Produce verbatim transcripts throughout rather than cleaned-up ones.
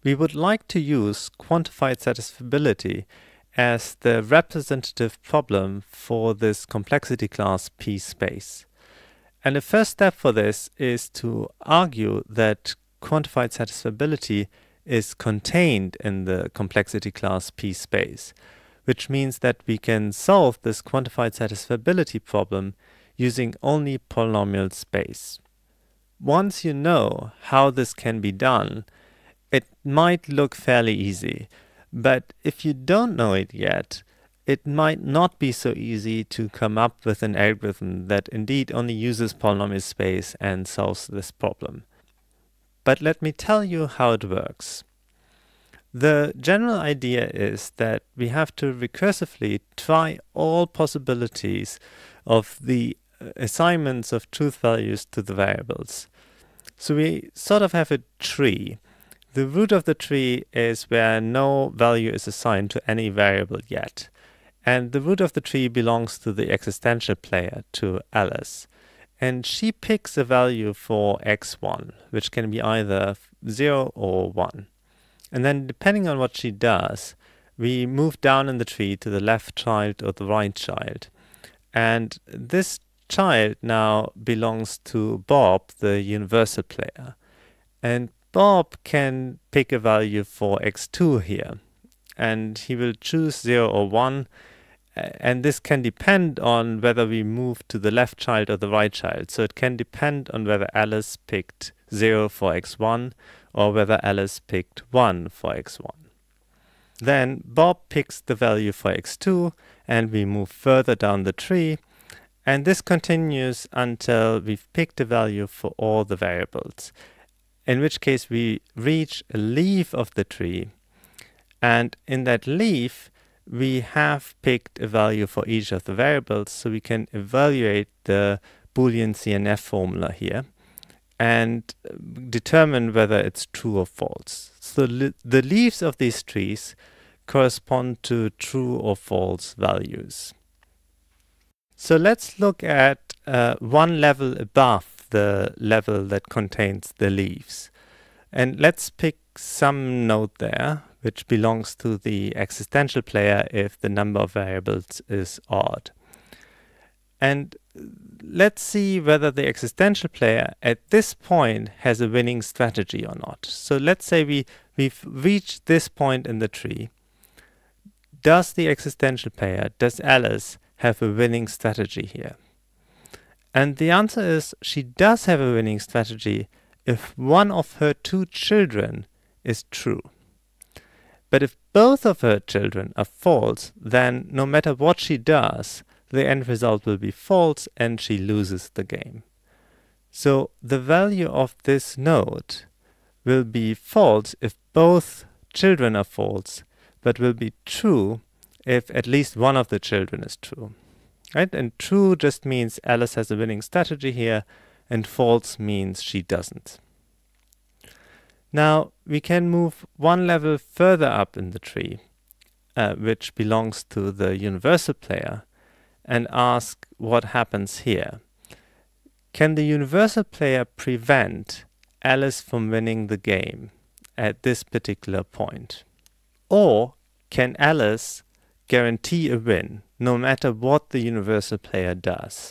we would like to use quantified satisfiability as the representative problem for this complexity class PSPACE. And the first step for this is to argue that quantified satisfiability is contained in the complexity class PSPACE, which means that we can solve this quantified satisfiability problem using only polynomial space. Once you know how this can be done, it might look fairly easy, but if you don't know it yet, it might not be so easy to come up with an algorithm that indeed only uses polynomial space and solves this problem. But let me tell you how it works. The general idea is that we have to recursively try all possibilities of the assignments of truth values to the variables. So we sort of have a tree. The root of the tree is where no value is assigned to any variable yet. And the root of the tree belongs to the existential player, to Alice. And she picks a value for x one, which can be either zero or one. And then depending on what she does, we move down in the tree to the left child or the right child. And this child now belongs to Bob, the universal player. And Bob can pick a value for x two here. And he will choose zero or one. And this can depend on whether we move to the left child or the right child. So it can depend on whether Alice picked zero for x one or whether Alice picked one for x one. Then Bob picks the value for x two and we move further down the tree. And this continues until we've picked a value for all the variables, in which case we reach a leaf of the tree. And in that leaf, we have picked a value for each of the variables, so we can evaluate the Boolean C N F formula here and determine whether it's true or false. So the leaves of these trees correspond to true or false values. So let's look at uh, one level above the level that contains the leaves. And let's pick some node there, which belongs to the existential player if the number of variables is odd. And let's see whether the existential player at this point has a winning strategy or not. So let's say we, we've reached this point in the tree. Does the existential player, does Alice, have a winning strategy here? And the answer is she does have a winning strategy if one of her two children is true. But if both of her children are false, then no matter what she does, the end result will be false and she loses the game. So the value of this node will be false if both children are false, but will be true if at least one of the children is true. Right? And true just means Alice has a winning strategy here, and false means she doesn't. Now we can move one level further up in the tree, uh, which belongs to the universal player, and ask what happens here. Can the universal player prevent Alice from winning the game at this particular point? Or can Alice guarantee a win no matter what the universal player does?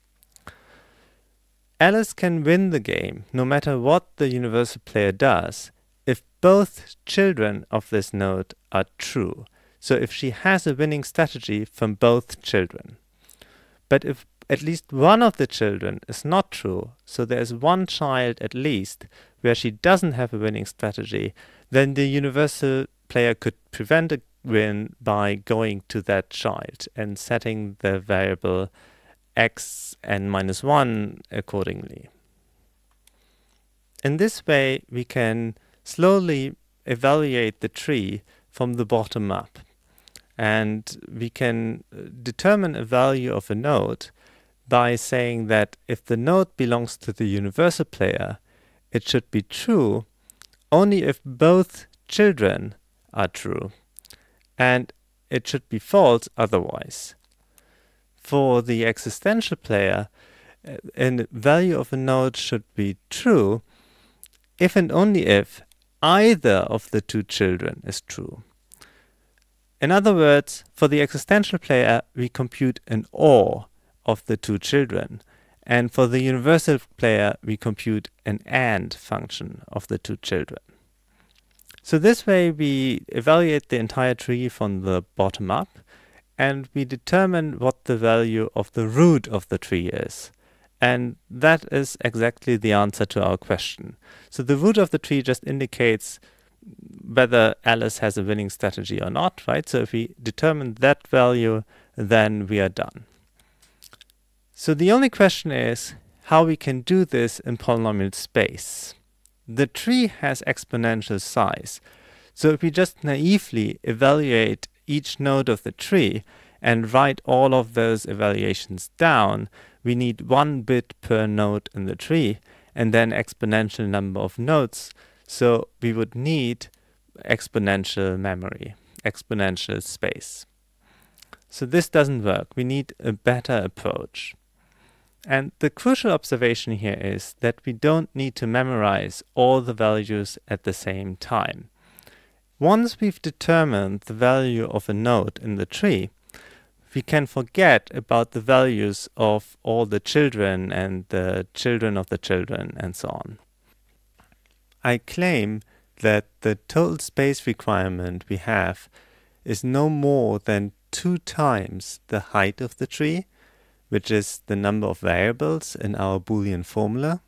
Alice can win the game no matter what the universal player does if both children of this node are true. So if she has a winning strategy from both children. But if at least one of the children is not true, so there's one child at least where she doesn't have a winning strategy, then the universal player could prevent a win by going to that child and setting the variable x and minus one accordingly. In this way, we can slowly evaluate the tree from the bottom up. And we can determine a value of a node by saying that if the node belongs to the universal player, it should be true only if both children are true, and it should be false otherwise. For the existential player, a value of a node should be true if and only if either of the two children is true. In other words, for the existential player, we compute an OR of the two children, and for the universal player, we compute an AND function of the two children. So this way, we evaluate the entire tree from the bottom up, and we determine what the value of the root of the tree is. And that is exactly the answer to our question. So the root of the tree just indicates whether Alice has a winning strategy or not, right? So if we determine that value, then we are done. So the only question is how we can do this in polynomial space. The tree has exponential size. So if we just naively evaluate each node of the tree and write all of those evaluations down, we need one bit per node in the tree and then exponential number of nodes. So we would need exponential memory, exponential space. So this doesn't work. We need a better approach. And the crucial observation here is that we don't need to memorize all the values at the same time. Once we've determined the value of a node in the tree, we can forget about the values of all the children and the children of the children and so on. I claim that the total space requirement we have is no more than two times the height of the tree, which is the number of variables in our Boolean formula,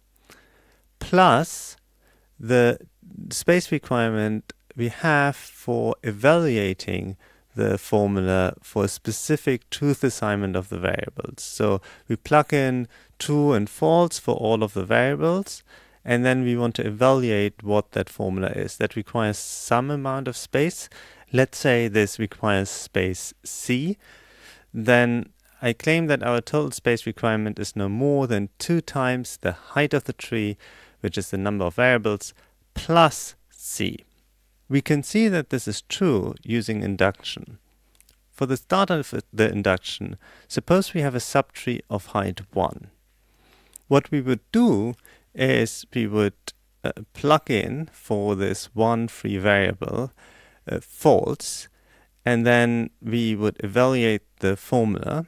plus the space requirement we have for evaluating the formula for a specific truth assignment of the variables. So we plug in true and false for all of the variables, and then we want to evaluate what that formula is. That requires some amount of space. Let's say this requires space C. Then I claim that our total space requirement is no more than two times the height of the tree, which is the number of variables, plus C. We can see that this is true using induction. For the start of the induction, suppose we have a subtree of height one. What we would do is we would uh, plug in for this one free variable uh, false, and then we would evaluate the formula,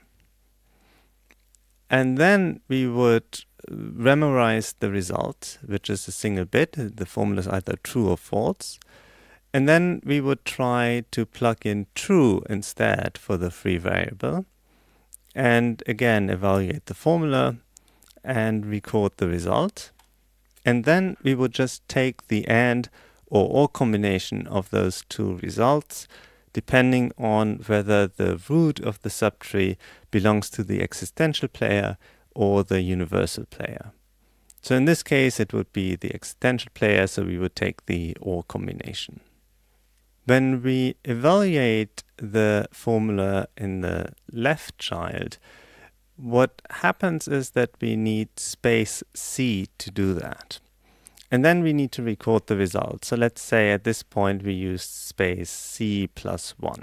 and then we would memorize the result, which is a single bit. The formula is either true or false. And then we would try to plug in true instead for the free variable. And again, evaluate the formula and record the result. And then we would just take the AND or OR combination of those two results, depending on whether the root of the subtree belongs to the existential player or the universal player. So in this case, it would be the existential player, so we would take the OR combination. When we evaluate the formula in the left child, what happens is that we need space C to do that. And then we need to record the result. So let's say at this point we use space C plus one.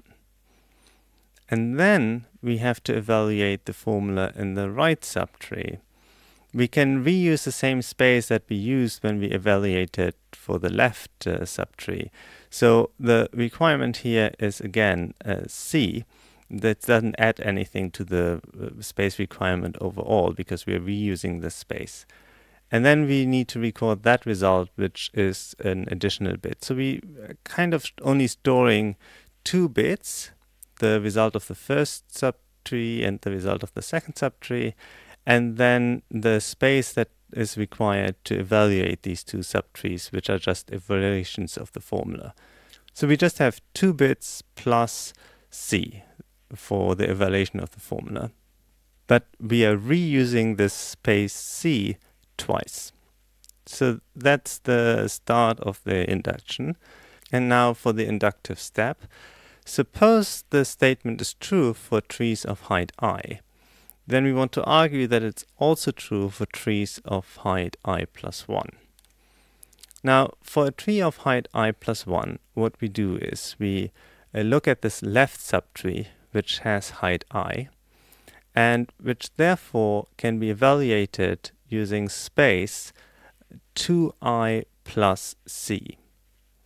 And then we have to evaluate the formula in the right subtree. We can reuse the same space that we used when we evaluated for the left uh, subtree. So the requirement here is again uh, C. That doesn't add anything to the uh, space requirement overall because we are reusing the space. And then we need to record that result, which is an additional bit. So we are kind of only storing two bits, the result of the first subtree and the result of the second subtree, and then the space that is required to evaluate these two subtrees, which are just evaluations of the formula. So we just have two bits plus C for the evaluation of the formula. But we are reusing this space C twice. So that's the start of the induction. And now for the inductive step. Suppose the statement is true for trees of height I. Then we want to argue that it's also true for trees of height I plus one. Now, for a tree of height I plus one, what we do is we uh, look at this left subtree, which has height I, and which therefore can be evaluated using space two i plus C.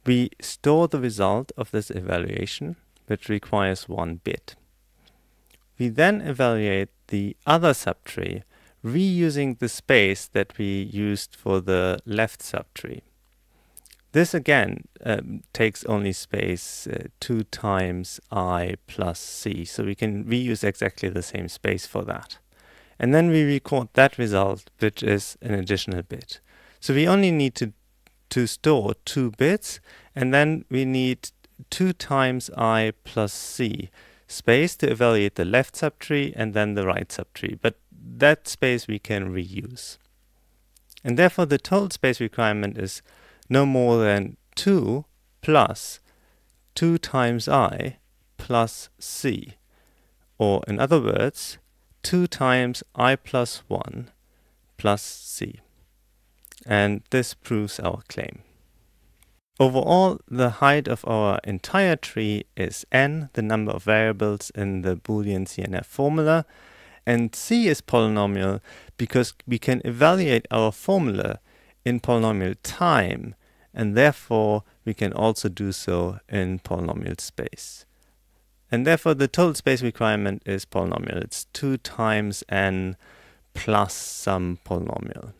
we store the result of this evaluation, which requires one bit. We then evaluate the other subtree, reusing the space that we used for the left subtree. This again um, takes only space uh, two times I plus C, so we can reuse exactly the same space for that. And then we record that result, which is an additional bit. So we only need to, to store two bits, and then we need two times I plus C space to evaluate the left subtree and then the right subtree. But that space we can reuse. And therefore the total space requirement is no more than two plus two times I plus C. Or in other words, two times I plus one plus C. And this proves our claim. Overall, the height of our entire tree is n, the number of variables in the Boolean C N F formula, and C is polynomial because we can evaluate our formula in polynomial time, and therefore we can also do so in polynomial space. And therefore the total space requirement is polynomial. It's two times n plus some polynomial.